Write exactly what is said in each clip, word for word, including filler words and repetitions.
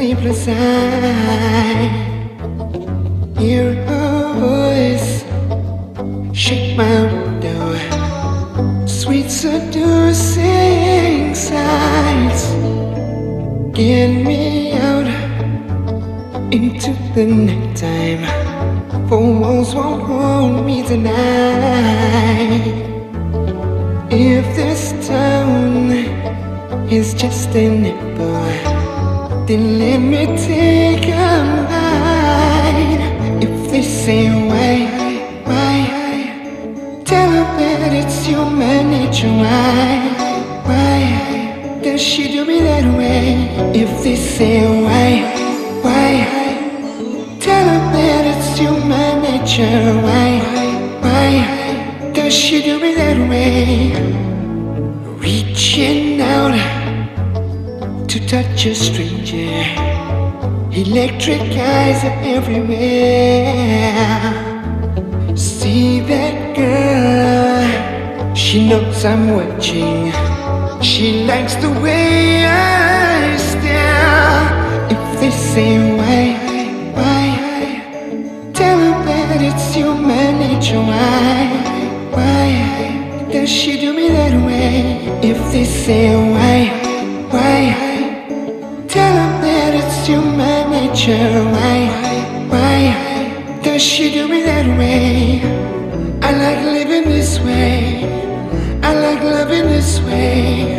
sleepless eye. Hear her voice shake my window, sweet seducing sights. Get me out into the nighttime, for walls won't hold me tonight. If this town is just a nipple, then let me take a bite. If they say why, why, tell her that it's human nature. Why, why does she do me that way? If they say why, why, tell her that it's human nature. Why, why does she do me that way? Reaching out to touch a stranger, electric eyes are everywhere. See that girl, she knows I'm watching. She likes the way I stare. If they say why, why, tell her that it's human nature. Why, why does she do me that way? If they say why, why, tell her that it's human nature. Why, why does she do me that way? I like living this way, I like loving this way.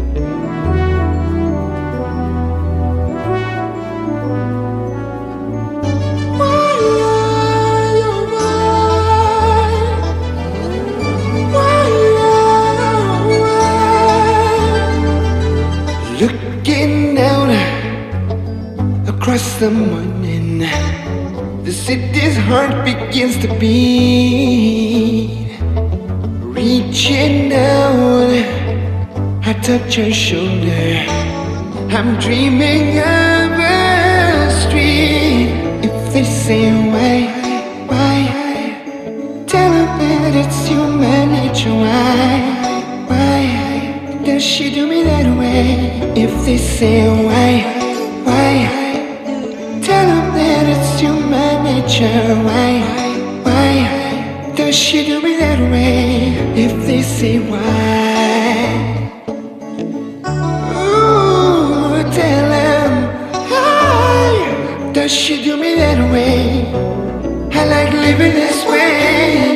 Looking out across the morning, the city's heart begins to beat. Reaching out, I touch her shoulder. I'm dreaming of a street. If they say why, why, tell her that it's human nature. Why, why does she do me that way? If they say why, why, tell her that it's human nature. Why, why does she do me that way? If they say why, ooh, tell them why does she do me that way? I like living this way.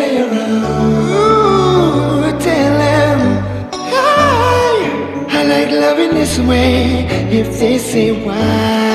Ooh, tell them why I like loving this way. If they say why,